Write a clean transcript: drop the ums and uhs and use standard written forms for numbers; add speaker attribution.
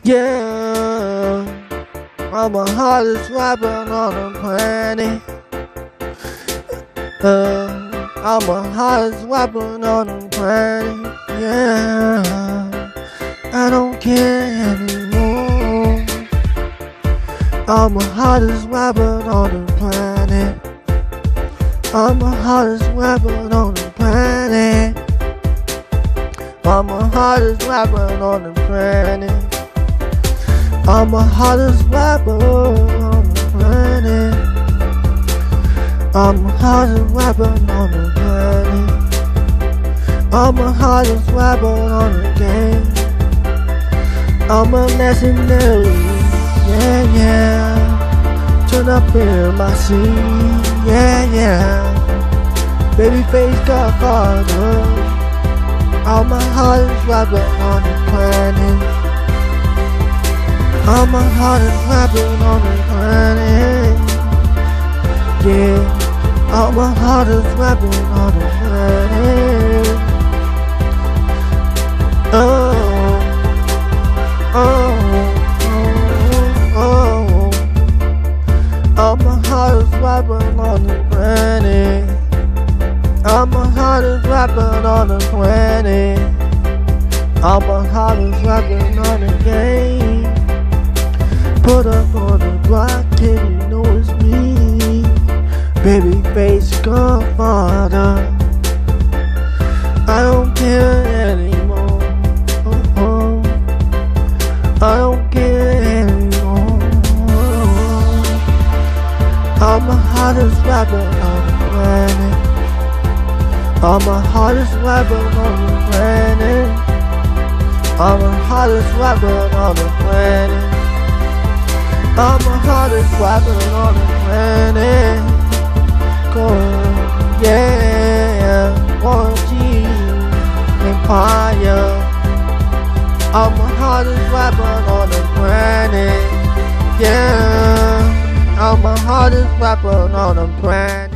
Speaker 1: Yeah, I'm the hottest rapper on the planet. I'm the hottest rapper on the planet. Yeah, I don't care anymore. I'm the hottest rapper on the planet. I'm the hottest rapper on the planet. I'm the hottest rapper on the planet. I'm the hottest rapper on the planet. I'm the hottest rapper on the planet. I'm the hottest rapper on the game. I'm a legendary, yeah, yeah. Turn up in my scene, yeah, yeah. BabyFacez, Godfather. I'm the hottest rapper on the planet. I'm the hottest rapper on the planet. Yeah, I'm the hottest rapper on the planet. Oh, oh, oh, oh. I'm the hottest rapper on the planet. I'm the hottest rapper on the planet. I'm the hottest rapper on the game. Put up on the block, kid, you know it's me. BabyFacez, Godfather. I don't care anymore. I don't care anymore. I'm the hottest rapper on the planet. I'm the hottest rapper on the planet. I'm the hottest rapper on the planet. I'm the hottest rapper on the planet. Go, yeah, 1G Empire. I'm the hottest rapper on the planet. Yeah, I'm the hottest rapper on the planet.